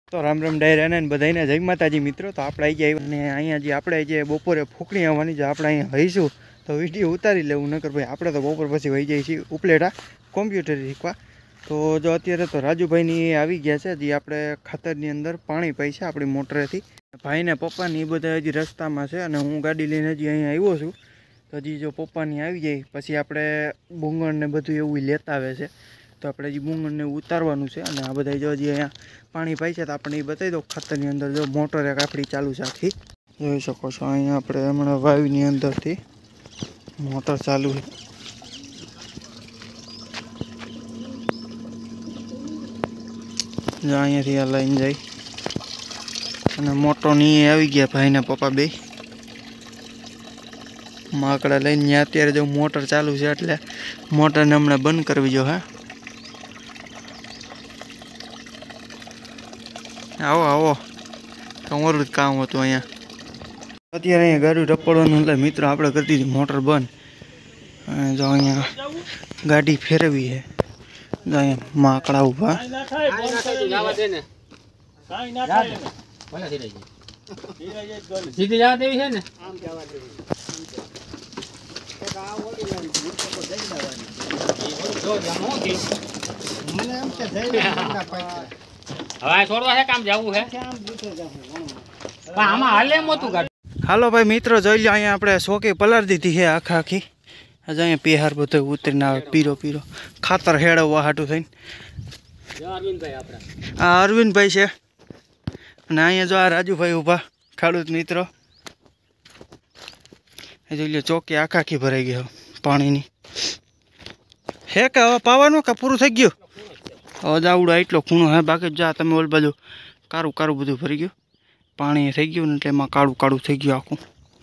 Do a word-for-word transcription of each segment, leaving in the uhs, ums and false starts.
तो राम राम डायरा ने बधाई जय माताजी मित्रों। तो आप आई जाए अँ जे आप बपोरे फूकणी आवानी जो आप हईशू तो विडियो उतारी लेव नकर भाई आप तो बपोर पछी वही जाइए उपलेटा कॉम्प्यूटर शीखवा। तो जो अत्यारे तो राजू भाई आई गया है जी आप खातरनी अंदर पानी पाई है अपनी मोटर थी। भाई ने पप्पा ने बधा हजी रस्ता में से हूँ गाड़ी लईने हजी अँ आव्यो छूँ। तो हजी जो पप्पा ने आई जाए पछी आपणे बूंगण ने बधुं एवुं लेता आवे छे। तो अपने जी बूंगण ने उतारवानुं छे अने आ बधा जो हजी अँ पानी पाई है तो आपणे बतावी दो खातरनी अंदर जो मोटर एक आपणी चालू है आखी जोई शको छो। अहीं आपणे हमणां वायुनी अंदरथी मोटर चालू है। जो अहींयाथी आ लईने जाई अने मोटो नी आवी गया भाई ने पप्पा बे माकड़ा लईने न्या अत्यारे जो मोटर चालू है एटले मोटर ने हमणे बंद करवी जो है। आओ आओ तमारुं ज काम हतुं अहींया। अत्यारे अहींया गाड़ी रपड़वानुं એટલે मित्र આપણે કરી દીધી मोटर बंद। અને જો અહીંયા ગાડી ફેરવી છે જો અહીંયા માકડા ઊભા સીધી જવા દેવી છે ને હવે છોડવા છે કામ જવું છે પણ આમાં હાલે મોતું ગાડી। હાલો ભાઈ મિત્રો જોઈ લો અહીંયા આપણે સોકી પલાર દીધી છે આખા આખી આજે અહીંયા પેહાર બધો ઉતરીને આવે પીરો પીરો ખાતર હેડવવા હાટું થઈને આ અરવિંદભાઈ છે અને અહીંયા જો આ રાજુભાઈ ઊભા ખેડૂત મિત્રો એ જોઈ લો ચોકી આખા આખી ભરાઈ ગઈ પાણીની હે કે હવે પાવાનું કે પૂરું થઈ ગયું હવે જાવડો એટલો ખૂણો હે બાકી જા તમે ઓલ બાજુ કારું કારું બધું ભરી ગયું પાણી થઈ ગયું ને એટલે એમાં કાળું કાળું થઈ ગયું આખું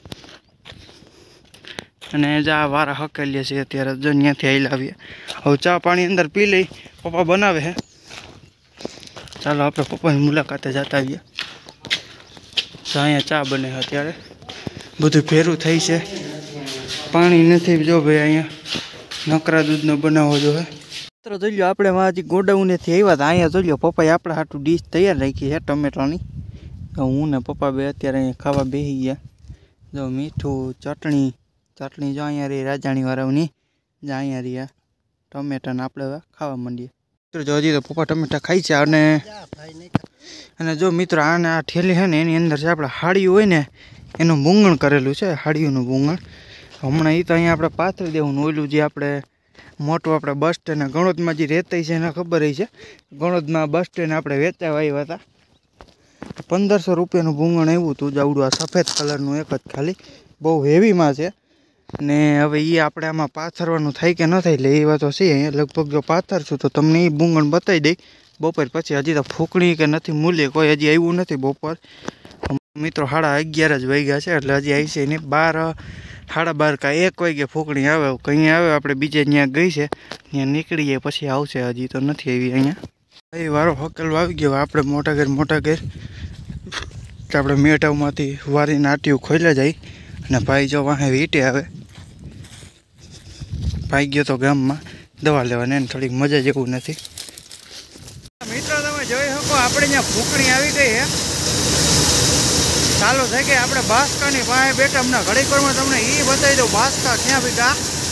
અને જા વારા હકેલીએ છે અત્યારે જો ત્યાંથી આવેલા આવીએ હવે ચા પાણી અંદર પી લઈ પપ્પા બનાવે છે ચાલો આપણે પપ્પાની મુલાકાતે જતા આવીએ। તો અહીંયા ચા બને છે અત્યારે બધું ભેરું થઈ છે પાણી નથી જો ભાઈ અહીંયા નકરા દૂધનો બનાવવો જોઈએ। મિત્રો જોઈ લો આપણે હજી ગોડાઉનેથી આવ્યા હતા અહીંયા જોઈ લો પપ્પાએ આપણા હાટું ડીશ તૈયાર રાખી છે ટમેટાની। તો હું ને પપ્પા બે અત્યારે અહીંયા ખાવા બેસી ગયા જો મીઠું ચટણી ચટણી જો અહીંયા રહી રાજાણીવાળાની જ અહીંયા રહી ટમેટાને આપણે હવે ખાવા માંડીએ। મિત્રો જો હજી તો પપ્પા ટમેટા ખાઈ છે અને અને જો મિત્રો આને આ ઠેલી છે ને એની અંદર છે આપણે હાડિયું હોય ને એનું બૂંગણ કરેલું છે હાડિયુંનું બૂંગણ હમણાં એ તો અહીંયા આપણે પાથરી દેવું ઓલું જે આપણે મોટું આપણે બસ સ્ટેન્ડ ગણોદમાં જે રહેતા છે એને ખબર છે ગણોદમાં બસ સ્ટેન્ડ આપણે વેચાવા આવ્યા હતા पंदरसो रुपया बूंगण आव्युं हतुं जावडुं आ सफेद कलरनुं एक ज खाली बहु हेवीमां छे ने हवे ई आपणे आमां पाथरवानुं थाय के न थाय એટલે એ વાતો છે लगभग जो पाथरशुं तो तमने ई बूंगण बतावी दई बपोर पछी हजी तो फूकणी के नथी मूल्य कोई हजी आव्युं नथी बपोर मित्रों साढ़ा अगियार ज वाग्या छे એટલે हजी आई छे ने बार साढ़ा बार का एक वागे फूकणी आवे कहीं आवे आपणे बीजे त्यां गई छे त्यां निकळीए पछी आवशे हजी तो नथी आवी अहींया भाई वारो हकेलो आई गयो आपणे मोटा घेर मोटा घेर આપણે મેટામાંથી વારી નાટ્યું ખોલ્યા જાય અને ભાઈ જો વાહે વીટે આવે ભાઈ ગયો તો ગામમાં દવા લેવાને એને થોડીક મજા જેવું નથી। મિત્રો તમે જોઈ શકો આપણે ત્યાં ફૂકણી આવી ગઈ છે ચાલો છે કે આપણે બાસકાની પાસે બેઠા હમણાં ઘડીક વારમાં તમને એ બતાવી દઉં બાસકા ક્યાં બેઠા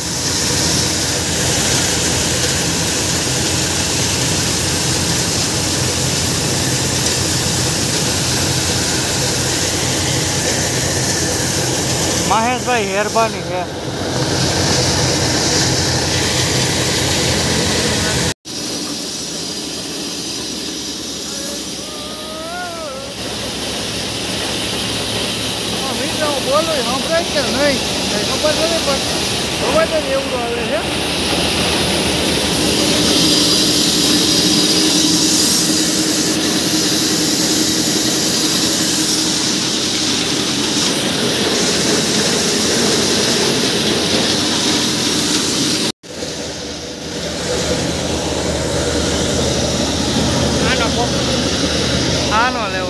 महेश भाई हेरबानी है बोलो संभळाय के नहीं खबर नहीं पर अवाज ज एवडो आवे छे। आनो लेवो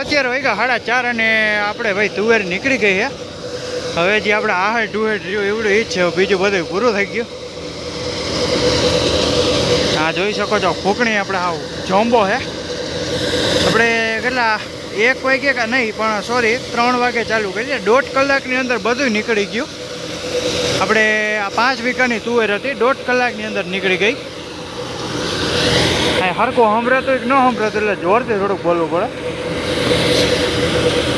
અત્યારે વાગ્યા સાડા ચાર અને આપણે ભાઈ તુવેર નીકળી ગઈ છે. હવે જે આપણે આહાર ટુહેર રહ્યું એવડું ઈ જ છે, બીજું બધું પૂરું થઈ ગયું. હા જોઈ શકો છો ફૂકણી આપણે આવું જોમ્બો છે. આપણે કેટલા એક વાગે કે નહીં પણ સોરી ત્રણ વાગે ચાલુ કરીએ. દોઢ કલાકની અંદર બધું નીકળી ગયું. આપણે આ પાંચ વીઘાની તુવેર હતી, દોઢ કલાકની અંદર નીકળી ગઈ. હા હરખું સંભળાતું કે ન સંભળાતું એટલે જોરથી થોડુંક બોલવું પડે.